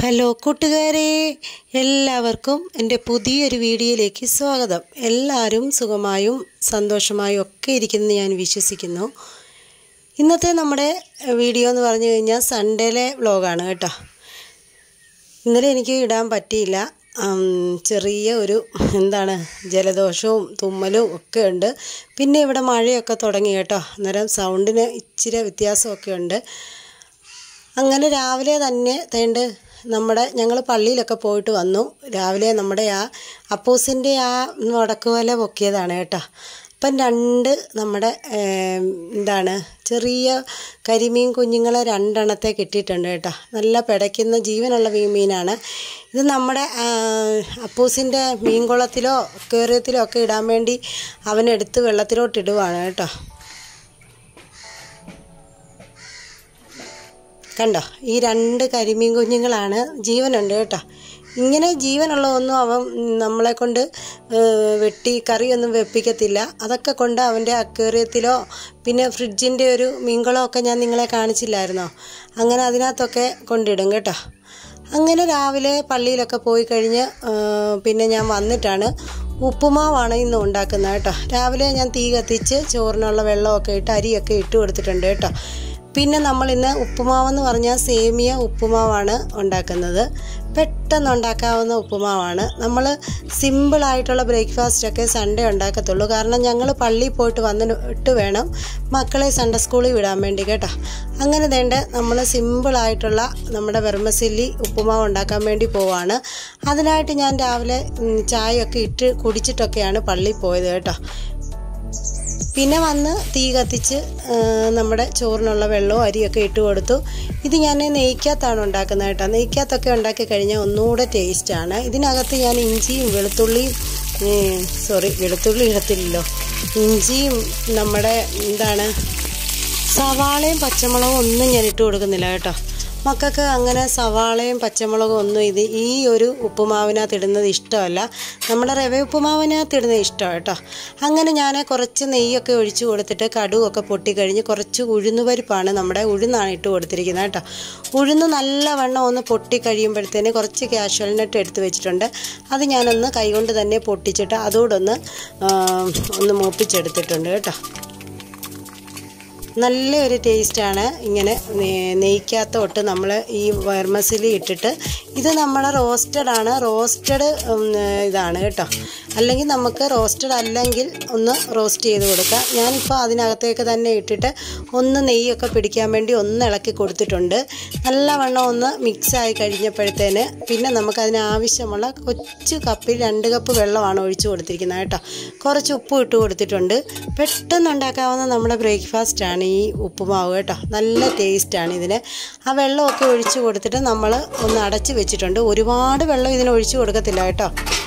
Hello കൂട്ടുകാരെ, എല്ലാവർക്കും എൻ്റെ പുതിയൊരു വീഡിയോയിലേക്ക് സ്വാഗതം. എല്ലാവരും സുഖമായും സന്തോഷമായും ഒക്കെ ഇരിക്കുമെന്ന് ഞാൻ വിശ്വസിക്കുന്നു. ഇന്നത്തെ നമ്മുടെ വീഡിയോ എന്ന് പറഞ്ഞു കഴിഞ്ഞാൽ സൺഡേയിലെ വ്ലോഗാണ് കേട്ടോ. ഇന്നലെ എനിക്ക് ഇടാൻ പറ്റിയില്ല. ചെറിയ ഒരു ജലദോഷവും തുമ്മലും ഒക്കെ ഉണ്ട്. പിന്നെ ഇവിടെ മഴയൊക്കെ തുടങ്ങി കേട്ടോ. അന്നേരം സൗണ്ടിന് ഇച്ചിരി വ്യത്യാസമൊക്കെ ഉണ്ട്. അങ്ങനെ രാവിലെ തന്നെ ഞങ്ങൾ പള്ളിയിലൊക്കെ പോയിട്ട് വന്നു. രാവിലെ നമ്മുടെ അപ്പൂസിൻ്റെ വടക്കുവല പൊക്കിയതാണ് കേട്ടോ. അപ്പം നമ്മുടെ ചെറിയ കരിമീൻ കുഞ്ഞുങ്ങളെ 2 എണ്ണത്തെ കിട്ടിയിട്ടുണ്ട് കേട്ടോ. നല്ല പിടയ്ക്കുന്ന ജീവനുള്ള മീനാണ് ഇത്. നമ്മുടെ അപ്പൂസിൻ്റെ മീൻകുളത്തിലോ അക്വേറിയത്തിലോ ഒക്കെ ഇടാൻ വേണ്ടി അവനെടുത്ത് വെള്ളത്തിലോട്ടിടുവാണ് കേട്ടോ. കണ്ടോ, ഈ 2 കരിമീൻ കുഞ്ഞുങ്ങളാണ്. ജീവനുണ്ട് കേട്ടോ. ഇങ്ങനെ ജീവനുള്ളതൊന്നും അവൻ നമ്മളെ കൊണ്ട് വെട്ടി കറിയൊന്നും വെപ്പിക്കത്തില്ല. അതൊക്കെ കൊണ്ട് അവൻ്റെ അക്വേറിയത്തിലോ പിന്നെ ഫ്രിഡ്ജിൻ്റെ ഒരു മീൻകുളമൊക്കെ ഞാൻ നിങ്ങളെ കാണിച്ചില്ലായിരുന്നോ, അങ്ങനെ അതിനകത്തൊക്കെ കൊണ്ടിടും കേട്ടോ. അങ്ങനെ രാവിലെ പള്ളിയിലൊക്കെ പോയി കഴിഞ്ഞ് പിന്നെ ഞാൻ വന്നിട്ടാണ് ഉപ്പുമാവാണ് ഇന്ന് ഉണ്ടാക്കുന്നത് കേട്ടോ. രാവിലെ ഞാൻ തീ കത്തിച്ച് ചോറിനുള്ള വെള്ളമൊക്കെ ഇട്ട് അരിയൊക്കെ ഇട്ട് കൊടുത്തിട്ടുണ്ട് കേട്ടോ. പിന്നെ നമ്മളിന്ന് ഉപ്പുമാവെന്ന് പറഞ്ഞാൽ സേമിയ ഉപ്പുമാവാണ് ഉണ്ടാക്കുന്നത്. പെട്ടെന്ന് ഉണ്ടാക്കാവുന്ന ഉപ്പുമാവാണ്. നമ്മൾ സിമ്പിളായിട്ടുള്ള ബ്രേക്ക്ഫാസ്റ്റൊക്കെ സൺഡേ ഉണ്ടാക്കത്തുള്ളൂ. കാരണം ഞങ്ങൾ പള്ളിയിൽ പോയിട്ട് വന്നിട്ട് വേണം മക്കളെ സൺഡേ സ്കൂളിൽ വിടാൻ വേണ്ടി കേട്ടോ. അങ്ങനെ നമ്മൾ സിമ്പിളായിട്ടുള്ള നമ്മുടെ വെർമസെല്ലി ഉപ്പുമാവ് ഉണ്ടാക്കാൻ വേണ്ടി പോവാണ്. അതിനായിട്ട് ഞാൻ രാവിലെ ചായയൊക്കെ ഇട്ട് കുടിച്ചിട്ടൊക്കെയാണ് പള്ളിയിൽ പോയത് കേട്ടോ. പിന്നെ വന്ന് തീ കത്തിച്ച് നമ്മുടെ ചോറിനുള്ള വെള്ളവും അരിയൊക്കെ ഇട്ട് കൊടുത്തു. ഇത് ഞാൻ നെയ്ക്കകത്താണ് ഉണ്ടാക്കുന്നത് കേട്ടോ. നെയ്ക്കകത്തൊക്കെ ഉണ്ടാക്കി കഴിഞ്ഞാൽ ഒന്നുകൂടെ ടേസ്റ്റാണ്. ഇതിനകത്ത് ഞാൻ ഇഞ്ചിയും വെളുത്തുള്ളി ഇടത്തില്ലല്ലോ. ഇഞ്ചിയും നമ്മുടെ സവാളയും പച്ചമുളകും ഒന്നും ഞാൻ ഇട്ട് കൊടുക്കുന്നില്ല കേട്ടോ. മക്കൾക്ക് അങ്ങനെ സവാളയും പച്ചമുളകും ഒന്നും ഈ ഒരു ഉപ്പുമാവിനകത്ത് ഇടുന്നത് ഇഷ്ടമല്ല. നമ്മുടെ റവ ഉപ്പുമാവിനകത്ത് ഇടുന്നത് ഇഷ്ടമാണ് കേട്ടോ. അങ്ങനെ ഞാൻ കുറച്ച് നെയ്യൊക്കെ ഒഴിച്ച് കൊടുത്തിട്ട് കടുവൊക്കെ പൊട്ടിക്കഴിഞ്ഞ് കുറച്ച് ഉഴുന്നുപരിപ്പാണ്, നമ്മുടെ ഉഴുന്നാണ് ഇട്ട് കൊടുത്തിരിക്കുന്നത് കേട്ടോ. ഉഴുന്ന് നല്ലവണ്ണം ഒന്ന് പൊട്ടിക്കഴിയുമ്പോഴത്തേന് കുറച്ച് കാഷ്വൽനട്ട് എടുത്ത് വെച്ചിട്ടുണ്ട്. അത് ഞാനൊന്ന് കൈകൊണ്ട് തന്നെ പൊട്ടിച്ചിട്ട് അതോടൊന്ന് മൂപ്പിച്ചെടുത്തിട്ടുണ്ട് കേട്ടോ. നല്ലൊരു ടേസ്റ്റാണ് ഇങ്ങനെ നെയ്ക്കകത്തോട്ട് നമ്മൾ ഈ വെർമസെല്ലി ഇട്ടിട്ട്. ഇത് നമ്മുടെ റോസ്റ്റഡ് ഇതാണ് കേട്ടോ. അല്ലെങ്കിൽ നമുക്ക് റോസ്റ്റഡ് അല്ലെങ്കിൽ ഒന്ന് റോസ്റ്റ് ചെയ്ത് കൊടുക്കാം. ഞാനിപ്പോൾ അതിനകത്തേക്ക് തന്നെ ഇട്ടിട്ട് ഒന്ന് നെയ്യൊക്കെ പിടിക്കാൻ വേണ്ടി ഒന്ന് ഇളക്കി കൊടുത്തിട്ടുണ്ട്. നല്ലവണ്ണം ഒന്ന് മിക്സായി കഴിഞ്ഞപ്പോഴത്തേന് പിന്നെ നമുക്കതിന് ആവശ്യമുള്ള കൊച്ചു കപ്പിൽ 2 കപ്പ് വെള്ളമാണ് ഒഴിച്ചു കൊടുത്തിരിക്കുന്നത് കേട്ടോ. കുറച്ച് ഉപ്പ് ഇട്ട് കൊടുത്തിട്ടുണ്ട്. പെട്ടെന്ന് ഉണ്ടാക്കാവുന്ന നമ്മുടെ ബ്രേക്ക്ഫാസ്റ്റാണ് ഈ ഉപ്പുമാവ് കേട്ടോ. നല്ല ടേസ്റ്റാണ് ഇതിന്. ആ വെള്ളമൊക്കെ ഒഴിച്ച് കൊടുത്തിട്ട് നമ്മൾ ഒന്ന് അടച്ച് വെച്ചിട്ടുണ്ട്. ഒരുപാട് വെള്ളം ഇതിന് ഒഴിച്ചു കൊടുക്കത്തില്ല കേട്ടോ.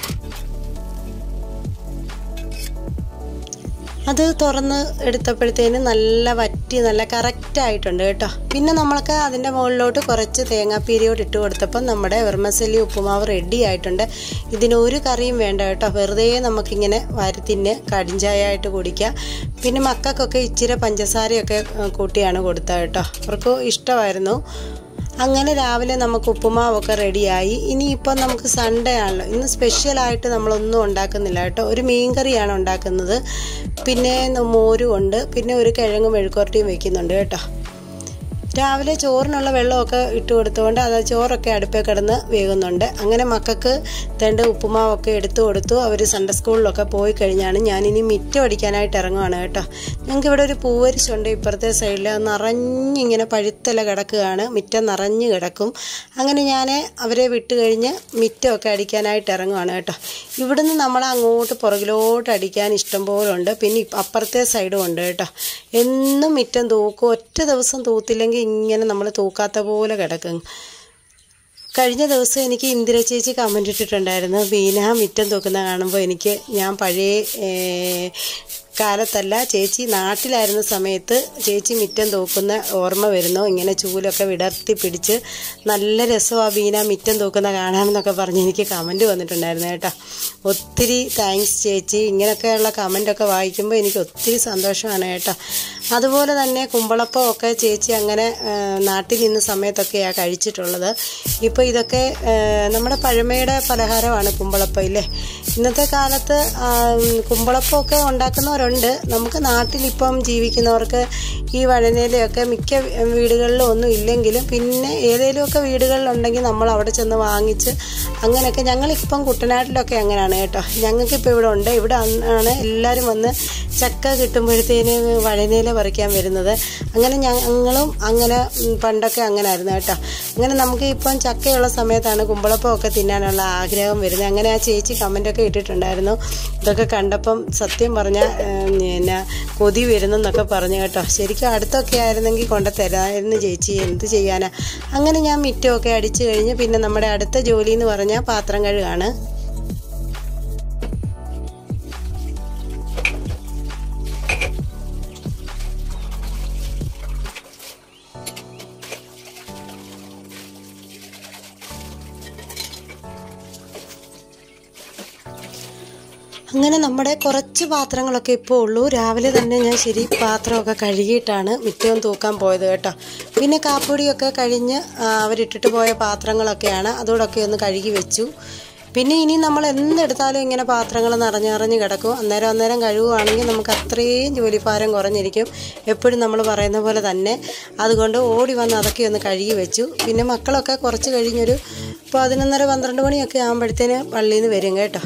അത് തുറന്ന് എടുത്തപ്പോഴത്തേന് നല്ല വറ്റി നല്ല കറക്റ്റായിട്ടുണ്ട് കേട്ടോ. പിന്നെ നമ്മൾക്ക് അതിൻ്റെ മുകളിലോട്ട് കുറച്ച് തേങ്ങാപ്പീരിയോട് ഇട്ട് കൊടുത്തപ്പം നമ്മുടെ വെർമസെല്ലി ഉപ്പുമാവ് റെഡി ആയിട്ടുണ്ട്. ഇതിനൊരു കറിയും വേണ്ട കേട്ടോ. വെറുതെ നമുക്കിങ്ങനെ വാരിത്തിന്ന് കടിഞ്ചായായിട്ട് കുടിക്കാം. പിന്നെ മക്കൾക്കൊക്കെ ഇച്ചിരി പഞ്ചസാരയൊക്കെ കൂട്ടിയാണ് കൊടുത്തത് കേട്ടോ. അവർക്ക് ഇഷ്ടമായിരുന്നു. അങ്ങനെ രാവിലെ നമുക്ക് ഉപ്പുമാവൊക്കെ റെഡിയായി. ഇനിയിപ്പം നമുക്ക് സൺഡേ ആണല്ലോ. ഇന്ന് സ്പെഷ്യലായിട്ട് നമ്മളൊന്നും ഉണ്ടാക്കുന്നില്ല കേട്ടോ. ഒരു മീൻകറിയാണ് ഉണ്ടാക്കുന്നത്. പിന്നെ മോരും ഉണ്ട്. പിന്നെ ഒരു കിഴങ്ങ് മെഴുക്കുവരട്ടിയും വെക്കുന്നുണ്ട് കേട്ടോ. രാവിലെ ചോറിനുള്ള വെള്ളമൊക്കെ ഇട്ട് കൊടുത്തുകൊണ്ട് അത് ചോറൊക്കെ അടുപ്പേ കിടന്ന് വേകുന്നുണ്ട്. അങ്ങനെ മക്കൾക്ക് ഉപ്പുമാവൊക്കെ എടുത്തു കൊടുത്തു. അവർ സൺഡേ സ്കൂളിലൊക്കെ പോയി കഴിഞ്ഞാണ് ഞാനിനി മിറ്റം അടിക്കാനായിട്ട് ഇറങ്ങുവാണ് കേട്ടോ. ഞങ്ങൾക്ക് ഇവിടെ ഒരു പൂവരിശുണ്ട് ഇപ്പുറത്തെ സൈഡിൽ. നിറഞ്ഞിങ്ങനെ പഴുത്തല കിടക്കുകയാണ്. മിറ്റം നിറഞ്ഞ് കിടക്കും. അങ്ങനെ ഞാൻ അവരെ വിട്ട് കഴിഞ്ഞ് മിറ്റമൊക്കെ അടിക്കാനായിട്ട് ഇറങ്ങുവാണ് കേട്ടോ. ഇവിടുന്ന് നമ്മൾ അങ്ങോട്ട് പുറകിലോട്ട് അടിക്കാൻ ഇഷ്ടംപോലെ ഉണ്ട്. പിന്നെ അപ്പുറത്തെ സൈഡും ഉണ്ട് കേട്ടോ. എന്നും മിറ്റം തൂക്കും. ഒറ്റ ദിവസം തൂത്തില്ലെങ്കിൽ ഇങ്ങനെ നമ്മൾ തൂക്കാത്ത പോലെ കിടക്കും. കഴിഞ്ഞ ദിവസം എനിക്ക് ഇന്ദിര ചേച്ചി കമൻ്റ് ഇട്ടിട്ടുണ്ടായിരുന്നു, ബീന മിറ്റം തൂക്കുന്ന കാണുമ്പോൾ ഞാൻ പഴയ കാലത്തല്ല, ചേച്ചി നാട്ടിലായിരുന്ന സമയത്ത് ചേച്ചി മിറ്റം തൂക്കുന്ന ഓർമ്മ വരുന്നു. ഇങ്ങനെ ചൂലൊക്കെ വിടർത്തി പിടിച്ച് നല്ല രസമാണ് ബീന മിറ്റം തൂക്കുന്ന കാണാമെന്നൊക്കെ പറഞ്ഞ് എനിക്ക് കമൻറ്റ് വന്നിട്ടുണ്ടായിരുന്നു കേട്ടോ. ഒത്തിരി താങ്ക്സ് ചേച്ചി. ഇങ്ങനെയൊക്കെയുള്ള കമൻറ്റൊക്കെ വായിക്കുമ്പോൾ എനിക്ക് ഒത്തിരി സന്തോഷമാണ് കേട്ടോ. അതുപോലെ തന്നെ കുമ്പളപ്പമൊക്കെ ചേച്ചി അങ്ങനെ നാട്ടിൽ നിന്ന സമയത്തൊക്കെയാണ് കഴിച്ചിട്ടുള്ളത്. ഇപ്പോൾ ഇതൊക്കെ നമ്മുടെ പഴമയുടെ പലഹാരമാണ് കുമ്പളപ്പം ഇല്ലേ. ഇന്നത്തെ കാലത്ത് കുമ്പളപ്പമൊക്കെ ഉണ്ടാക്കുന്നവരുണ്ട്. നമുക്ക് നാട്ടിലിപ്പം ജീവിക്കുന്നവർക്ക് ഈ വഴനയിലൊക്കെ മിക്ക വീടുകളിലും ഒന്നും ഇല്ലെങ്കിലും പിന്നെ ഏതെങ്കിലുമൊക്കെ വീടുകളിലുണ്ടെങ്കിൽ നമ്മൾ അവിടെ ചെന്ന് വാങ്ങിച്ച് അങ്ങനെയൊക്കെ. ഞങ്ങളിപ്പം കുട്ടനാട്ടിലൊക്കെ അങ്ങനെയാണ് കേട്ടോ. ഞങ്ങൾക്കിപ്പോൾ ഇവിടെ ഉണ്ട്. ഇവിടെ ആണ് എല്ലാവരും വന്ന് ചക്ക കിട്ടുമ്പോഴത്തേന് വഴനയില പറിക്കാൻ വരുന്നത്. അങ്ങനെ ഞങ്ങളും അങ്ങനെ പണ്ടൊക്കെ അങ്ങനെ ആയിരുന്നു കേട്ടോ. അങ്ങനെ നമുക്ക് ഇപ്പം ചക്കയുള്ള സമയത്താണ് കുമ്പളപ്പമൊക്കെ തിന്നാനുള്ള ആഗ്രഹം വരുന്നത്. അങ്ങനെ ആ ചേച്ചി കമൻ്റൊക്കെ ഇട്ടിട്ടുണ്ടായിരുന്നു. ഇതൊക്കെ കണ്ടപ്പം സത്യം പറഞ്ഞാൽ പിന്നെ കൊതി വരുന്നെന്നൊക്കെ പറഞ്ഞു കേട്ടോ. ശരിക്കും അടുത്തൊക്കെ ആയിരുന്നെങ്കിൽ കൊണ്ടുതരാമായിരുന്നു ചേച്ചി, എന്ത് ചെയ്യാനാ. അങ്ങനെ ഞാൻ മിറ്റമൊക്കെ അടിച്ചു കഴിഞ്ഞ് പിന്നെ നമ്മുടെ അടുത്ത ജോലി എന്ന് പറഞ്ഞാൽ പാത്രം കഴുകാണ്. അങ്ങനെ നമ്മുടെ കുറച്ച് പാത്രങ്ങളൊക്കെ ഇപ്പോൾ ഉള്ളൂ. രാവിലെ തന്നെ ഞാൻ പാത്രമൊക്കെ കഴുകിയിട്ടാണ് മിറ്റവും തൂക്കാൻ പോയത് കേട്ടോ. പിന്നെ കാപ്പൊടിയൊക്കെ കഴിഞ്ഞ് അവരിട്ടിട്ട് പോയ പാത്രങ്ങളൊക്കെയാണ്, അതോടൊക്കെ ഒന്ന് കഴുകി വെച്ചു. പിന്നെ ഇനി നമ്മൾ എന്തെടുത്താലും ഇങ്ങനെ പാത്രങ്ങൾ നിറഞ്ഞ് കിടക്കും. അന്നേരം കഴുകുവാണെങ്കിൽ നമുക്ക് അത്രയും ജോലിഭാരം കുറഞ്ഞിരിക്കും. എപ്പോഴും നമ്മൾ പറയുന്ന പോലെ തന്നെ. അതുകൊണ്ട് ഓടി വന്ന് അതൊക്കെ ഒന്ന് കഴുകി വെച്ചു. പിന്നെ മക്കളൊക്കെ കുറച്ച് കഴിഞ്ഞൊരു 11:30-12 മണിയൊക്കെ ആകുമ്പോഴത്തേന് പള്ളിയിൽ നിന്ന് വരും കേട്ടോ.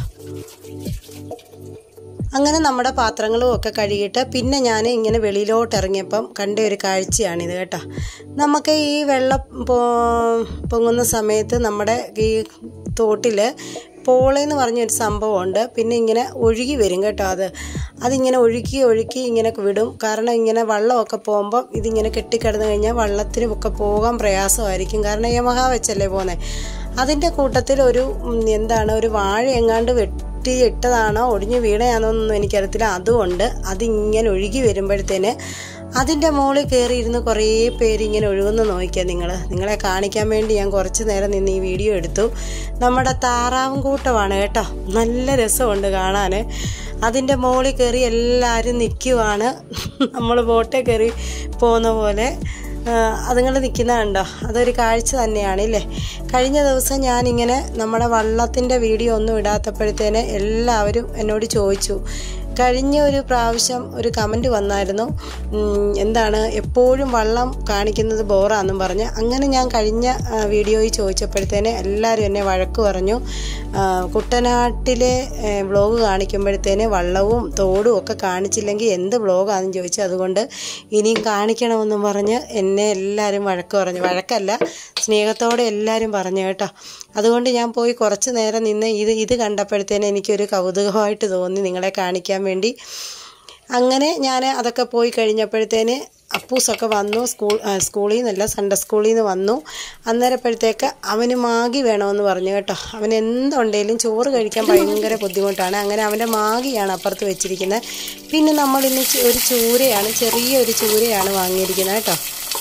അങ്ങനെ നമ്മുടെ പാത്രങ്ങളും ഒക്കെ കഴുകിയിട്ട് പിന്നെ ഞാൻ ഇങ്ങനെ വെളിയിലോട്ട് ഇറങ്ങിയപ്പം കണ്ട ഒരു കാഴ്ചയാണിത് കേട്ടോ. നമുക്ക് ഈ വെള്ളം പൊങ്ങുന്ന സമയത്ത് നമ്മുടെ ഈ തോട്ടിൽ പോളയെന്ന് പറഞ്ഞൊരു സംഭവമുണ്ട്. പിന്നെ ഇങ്ങനെ ഒഴുകി വരും കേട്ടോ. അതിങ്ങനെ ഒഴുക്കി ഇങ്ങനെ വിടും. കാരണം ഇങ്ങനെ വെള്ളമൊക്കെ പോകുമ്പം ഇതിങ്ങനെ കെട്ടിക്കിടന്ന് കഴിഞ്ഞാൽ വള്ളത്തിന് ഒക്കെ പോകാൻ പ്രയാസമായിരിക്കും. കാരണം യമഹ വെച്ചല്ലേ പോകുന്നത്. അതിൻ്റെ കൂട്ടത്തിൽ ഒരു വാഴ എങ്ങാണ്ട് ഇട്ടതാണോ ഒടിഞ്ഞു വീണയാണോന്നൊന്നും എനിക്കറിയത്തില്ല. അതുകൊണ്ട് അതിങ്ങനെ ഒഴുകി വരുമ്പോഴത്തേന് അതിൻ്റെ മുകളിൽ കയറിയിരുന്ന് കുറേ പേര് ഇങ്ങനെ ഒഴുകുന്ന നോക്കിയാൽ നിങ്ങളെ കാണിക്കാൻ വേണ്ടി ഞാൻ കുറച്ച് നേരം നിന്ന് ഈ വീഡിയോ എടുത്തു. നമ്മുടെ താറാവും കൂട്ടമാണ് കേട്ടോ. നല്ല രസമുണ്ട് കാണാൻ. അതിൻ്റെ മുകളിൽ കയറി എല്ലാവരും നിൽക്കുവാണ്. നമ്മൾ ബോട്ടിൽ കയറി പോകുന്ന പോലെ അതുങ്ങൾ നിൽക്കുന്നത് കണ്ടോ. അതൊരു കാഴ്ച തന്നെയാണ് ഇല്ലേ. കഴിഞ്ഞ ദിവസം ഞാനിങ്ങനെ നമ്മുടെ വള്ളത്തിൻ്റെ വീഡിയോ ഒന്നും ഇടാത്തപ്പോഴത്തേന് എല്ലാവരും എന്നോട് ചോദിച്ചു. കഴിഞ്ഞ ഒരു പ്രാവശ്യം ഒരു കമൻറ്റ് വന്നായിരുന്നു, എപ്പോഴും വള്ളം കാണിക്കുന്നത് ബോറാണെന്നും പറഞ്ഞ്. അങ്ങനെ ഞാൻ കഴിഞ്ഞ വീഡിയോയിൽ ചോദിച്ചപ്പോഴത്തേന് എല്ലാവരും എന്നെ വഴക്ക് പറഞ്ഞു. കുട്ടനാട്ടിലെ വ്ളോഗ് കാണിക്കുമ്പോഴത്തേന് വള്ളവും തോടും ഒക്കെ കാണിച്ചില്ലെങ്കിൽ എന്ത് വ്ളോഗാണെന്ന് ചോദിച്ചു. അതുകൊണ്ട് ഇനിയും കാണിക്കണമെന്നും പറഞ്ഞ് എന്നെ എല്ലാവരും വഴക്ക് പറഞ്ഞു. വഴക്കല്ല, സ്നേഹത്തോടെ എല്ലാവരും പറഞ്ഞു കേട്ടോ. അതുകൊണ്ട് ഞാൻ പോയി കുറച്ച് നേരം നിന്ന് ഇത് കണ്ടപ്പോഴത്തേന് എനിക്കൊരു കൗതുകമായിട്ട് തോന്നി നിങ്ങളെ കാണിക്കാൻ വേണ്ടി. അങ്ങനെ ഞാൻ അതൊക്കെ പോയി കഴിഞ്ഞപ്പോഴത്തേന് അപ്പൂസൊക്കെ വന്നു. സ്കൂളിൽ നിന്നല്ല, സൺഡേ സ്കൂളിൽ നിന്ന് വന്നു. അന്നേരപ്പോഴത്തേക്ക് അവന് മാഗി വേണമെന്ന് പറഞ്ഞു കേട്ടോ. അവൻ എന്തുണ്ടെങ്കിലും ചോറ് കഴിക്കാൻ ഭയങ്കര ബുദ്ധിമുട്ടാണ്. അങ്ങനെ അവൻ്റെ മാഗിയാണ് അപ്പുറത്ത് വെച്ചിരിക്കുന്നത്. പിന്നെ നമ്മളിന്ന് ഒരു ചെറിയൊരു ചൂരയാണ് വാങ്ങിയിരിക്കുന്നത് കേട്ടോ.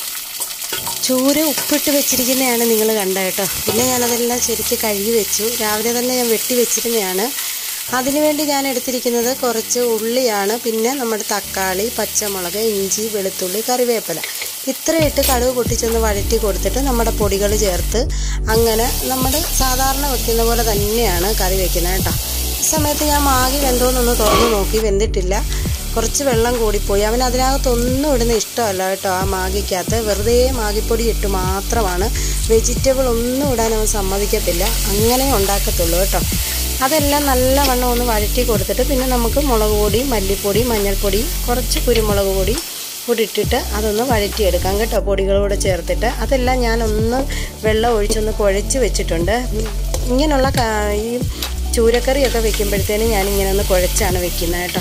ചൂര ഉപ്പിട്ട് വെച്ചിരിക്കുന്നതാണ് നിങ്ങൾ കണ്ട കേട്ടോ. പിന്നെ ഞാനതെല്ലാം ശരിക്ക് കഴുകി വെച്ചു. രാവിലെ തന്നെ ഞാൻ വെട്ടി വെച്ചിരുന്നതാണ്. അതിനുവേണ്ടി ഞാൻ എടുത്തിരിക്കുന്നത് കുറച്ച് ഉള്ളിയാണ്. പിന്നെ നമ്മുടെ തക്കാളി, പച്ചമുളക്, ഇഞ്ചി, വെളുത്തുള്ളി, കറിവേപ്പില ഇത്രയിട്ട് കടുക് പൊട്ടിച്ചൊന്ന് വഴറ്റി കൊടുത്തിട്ട് നമ്മുടെ പൊടികൾ ചേർത്ത് അങ്ങനെ നമ്മൾ സാധാരണ വെക്കുന്ന പോലെ തന്നെയാണ് കറി വെക്കുന്നത് കേട്ടോ. ഈ സമയത്ത് ഞാൻ മാഗി വെന്തോന്നൊന്ന് തുറന്ന് നോക്കി, വെന്തിട്ടില്ല. കുറച്ച് വെള്ളം കൂടിപ്പോയി. അവൻ അതിനകത്തൊന്നും ഇടുന്ന ഇഷ്ടമല്ല കേട്ടോ. ആ മാഗിക്കകത്ത് വെറുതെ മാഗിപ്പൊടി ഇട്ട് മാത്രമാണ്, വെജിറ്റബിൾ ഒന്നും ഇടാൻ അവൻ സമ്മതിക്കത്തില്ല. അങ്ങനെ ഉണ്ടാക്കത്തുള്ളൂ കേട്ടോ. അതെല്ലാം നല്ലവണ്ണം ഒന്ന് വഴറ്റി കൊടുത്തിട്ട് പിന്നെ നമുക്ക് മുളക് പൊടി, മല്ലിപ്പൊടി, മഞ്ഞൾപ്പൊടി, കുറച്ച് കുരുമുളക് പൊടി കൂടി ഇട്ടിട്ട് അതൊന്ന് വഴറ്റിയെടുക്കാം കേട്ടോ. പൊടികളോട് ചേർത്തിട്ട് അതെല്ലാം ഞാനൊന്ന് വെള്ളം ഒഴിച്ചൊന്ന് കുഴച്ച് വെച്ചിട്ടുണ്ട്. ഇങ്ങനെയുള്ള ഈ ചൂരക്കറിയൊക്കെ വെക്കുമ്പോഴത്തേനും ഞാനിങ്ങനെ ഒന്ന് കുഴച്ചാണ് വെക്കുന്നത് കേട്ടോ.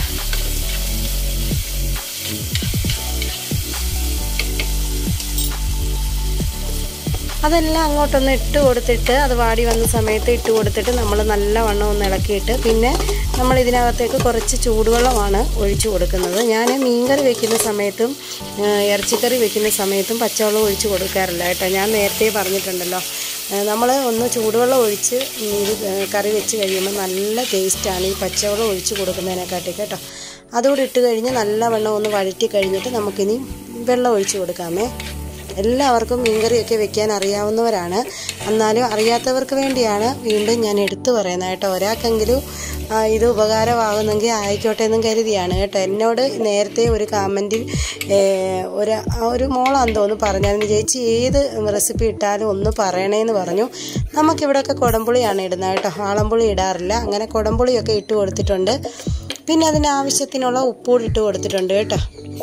അതെല്ലാം അങ്ങോട്ടൊന്ന് ഇട്ട് കൊടുത്തിട്ട് അത് വാടി വന്ന സമയത്ത് ഇട്ട് കൊടുത്തിട്ട് നമ്മൾ നല്ലവണ്ണം ഒന്ന് ഇളക്കിയിട്ട് പിന്നെ നമ്മൾ ഇതിനകത്തേക്ക് കുറച്ച് ചൂടുവെള്ളമാണ് ഒഴിച്ചു കൊടുക്കുന്നത്. ഞാൻ മീൻകറി വെക്കുന്ന സമയത്തും ഇറച്ചിക്കറി വെക്കുന്ന സമയത്തും പച്ചവെള്ളം ഒഴിച്ച് കൊടുക്കാറില്ല കേട്ടോ. ഞാൻ നേരത്തെ പറഞ്ഞിട്ടുണ്ടല്ലോ. നമ്മൾ ഒന്ന് ചൂടുവെള്ളം ഒഴിച്ച് ഇത് കറി വെച്ച് കഴിയുമ്പോൾ നല്ല ടേസ്റ്റാണ് ഈ പച്ചവെള്ളം ഒഴിച്ച് കൊടുക്കുന്നതിനെക്കാട്ടി കേട്ടോ. അതുകൂടി ഇട്ട് കഴിഞ്ഞ് നല്ലവണ്ണം ഒന്ന് വഴറ്റി കഴിഞ്ഞിട്ട് നമുക്കിനി വെള്ളം ഒഴിച്ച് കൊടുക്കാമേ. എല്ലാവർക്കും മീൻകറിയൊക്കെ വെക്കാൻ അറിയാവുന്നവരാണ്. എന്നാലും അറിയാത്തവർക്ക് വേണ്ടിയാണ് വീണ്ടും ഞാൻ എടുത്തു പറയുന്നത് കേട്ടോ. ഒരാൾക്കെങ്കിലും ഇത് ഉപകാരമാകുന്നെങ്കിൽ ആയിക്കോട്ടെ എന്നും കരുതിയാണ് കേട്ടോ. എന്നോട് നേരത്തെ ഒരു കമൻറ്റിൽ ഒരു മോളാന്ന് തോന്നുന്നു പറഞ്ഞായിരുന്നു, ചേച്ചി ഏത് റെസിപ്പി ഇട്ടാലും ഒന്ന് പറയണേന്ന് പറഞ്ഞു. നമുക്കിവിടെയൊക്കെ കുടംപുളിയാണ് ഇടുന്നത് കേട്ടോ, വാളംപുളി ഇടാറില്ല. അങ്ങനെ കുടംപുളിയൊക്കെ ഇട്ട് കൊടുത്തിട്ടുണ്ട്. പിന്നെ അതിന് ആവശ്യത്തിനുള്ള ഉപ്പൂടി ഇട്ട് കൊടുത്തിട്ടുണ്ട് കേട്ടോ.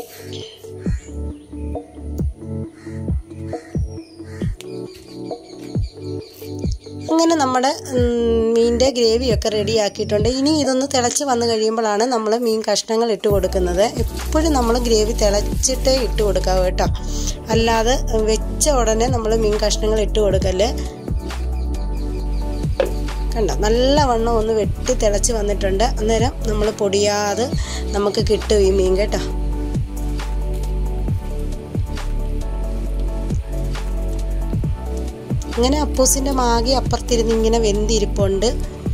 അങ്ങനെ നമ്മുടെ മീനിൻ്റെ ഗ്രേവിയൊക്കെ റെഡിയാക്കിയിട്ടുണ്ട്. ഇനി ഇതൊന്ന് തിളച്ച് വന്നു കഴിയുമ്പോഴാണ് നമ്മൾ മീൻ കഷ്ണങ്ങൾ ഇട്ട് കൊടുക്കുന്നത്. എപ്പോഴും നമ്മൾ ഗ്രേവി തിളച്ചിട്ടേ ഇട്ട് കൊടുക്കാവൂ കേട്ടോ, അല്ലാതെ വെച്ച ഉടനെ നമ്മൾ മീൻ കഷ്ണങ്ങൾ ഇട്ട് കൊടുക്കല്ലേ. കണ്ടോ, നല്ലവണ്ണം ഒന്ന് വെട്ടി തിളച്ച് വന്നിട്ടുണ്ട്. അന്നേരം നമ്മൾ പൊടിയാതെ നമുക്ക് കിട്ടും ഈ മീൻ കേട്ടോ. അങ്ങനെ അപ്പൂസിൻ്റെ മാഗി അപ്പുറത്തിരുന്ന് ഇങ്ങനെ വെന്തിരിപ്പുണ്ട്.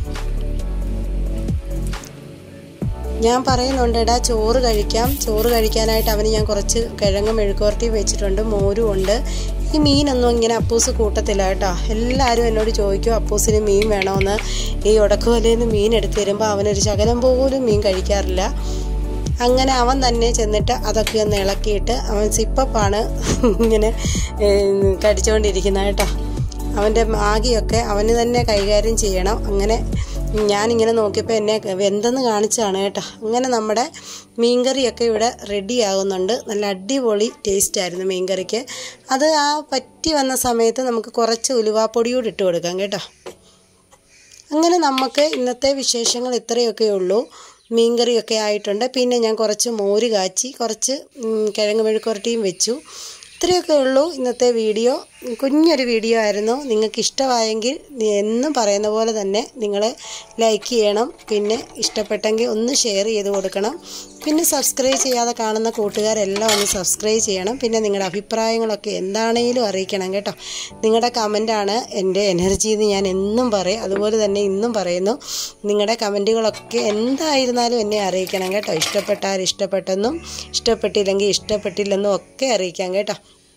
ഞാൻ പറയുന്നുണ്ട്, എടാ ചോറ് കഴിക്കാം. ചോറ് കഴിക്കാനായിട്ട് അവന് ഞാൻ കുറച്ച് കിഴങ്ങ് മെഴുക്കുവരട്ടി വെച്ചിട്ടുണ്ട്, മോരും ഉണ്ട്. ഈ മീനൊന്നും ഇങ്ങനെ അപ്പൂസ് കൂട്ടത്തില്ല കേട്ടോ. എല്ലാവരും എന്നോട് ചോദിക്കും അപ്പൂസിന് മീൻ വേണമെന്ന്. ഈ ഉടക്കുവലയിൽ നിന്ന് മീൻ എടുത്ത് തരുമ്പോൾ അവനൊരു ശകലം പോലും മീൻ കഴിക്കാറില്ല. അങ്ങനെ അവൻ തന്നെ ചെന്നിട്ട് അതൊക്കെ ഒന്ന് ഇളക്കിയിട്ട് അവൻ സിപ്പപ്പാണ് ഇങ്ങനെ കടിച്ചുകൊണ്ടിരിക്കുന്നത് കേട്ടോ. അവൻ്റെ മാഗിയൊക്കെ അവന് തന്നെ കൈകാര്യം ചെയ്യണം. അങ്ങനെ ഞാനിങ്ങനെ നോക്കിയപ്പോൾ എന്നെ വെന്തെന്ന് കാണിച്ചാണ് കേട്ടോ. അങ്ങനെ നമ്മുടെ മീൻകറിയൊക്കെ ഇവിടെ റെഡി ആകുന്നുണ്ട്. നല്ല അടിപൊളി ടേസ്റ്റായിരുന്നു മീൻകറിക്ക്. അത് ആ പറ്റി വന്ന സമയത്ത് നമുക്ക് കുറച്ച് ഉലുവാപ്പൊടിയോട് ഇട്ട് കൊടുക്കാം കേട്ടോ. അങ്ങനെ നമുക്ക് ഇന്നത്തെ വിശേഷങ്ങൾ ഇത്രയൊക്കെ ഉള്ളൂ. മീൻകറിയൊക്കെ ആയിട്ടുണ്ട്. പിന്നെ ഞാൻ കുറച്ച് മോര് കാച്ചി, കുറച്ച് കിഴങ്ങ് മെഴുക്കുവരട്ടിയും വെച്ചു. ഇത്രയൊക്കെ ഉള്ളൂ ഇന്നത്തെ വീഡിയോ. കുഞ്ഞൊരു വീഡിയോ ആയിരുന്നു. നിങ്ങൾക്ക് ഇഷ്ടമായെങ്കിൽ എന്നും പറയുന്ന പോലെ തന്നെ നിങ്ങൾ ലൈക്ക് ചെയ്യണം. പിന്നെ ഇഷ്ടപ്പെട്ടെങ്കിൽ ഒന്ന് ഷെയർ ചെയ്ത് കൊടുക്കണം. പിന്നെ സബ്സ്ക്രൈബ് ചെയ്യാതെ കാണുന്ന കൂട്ടുകാരെല്ലാം ഒന്ന് സബ്സ്ക്രൈബ് ചെയ്യണം. പിന്നെ നിങ്ങളുടെ അഭിപ്രായങ്ങളൊക്കെ എന്താണേലും അറിയിക്കണം കേട്ടോ. നിങ്ങളുടെ കമൻറ്റാണ് എൻ്റെ എനർജി എന്ന് ഞാൻ എന്നും പറയും. അതുപോലെ തന്നെ ഇന്നും പറയുന്നു. നിങ്ങളുടെ കമൻറ്റുകളൊക്കെ എന്തായിരുന്നാലും എന്നെ അറിയിക്കണം കേട്ടോ. ഇഷ്ടപ്പെട്ടാൽ ഇഷ്ടപ്പെട്ടെന്നും ഇഷ്ടപ്പെട്ടില്ലെങ്കിൽ ഇഷ്ടപ്പെട്ടില്ലെന്നും ഒക്കെ അറിയിക്കാം കേട്ടോ.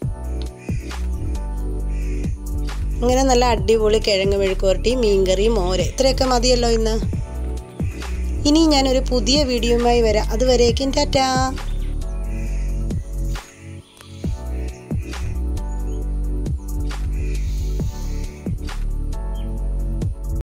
അങ്ങനെ നല്ല അടിപൊളി കിഴങ്ങ് മെഴുക്കുവരട്ടി, മീൻകറി, മോര്, ഇത്രയൊക്കെ മതിയല്ലോ ഇന്ന്. ഇനി ഞാനൊരു പുതിയ വീഡിയോയുമായി വരാം. അതുവരേക്കും ടാറ്റാ.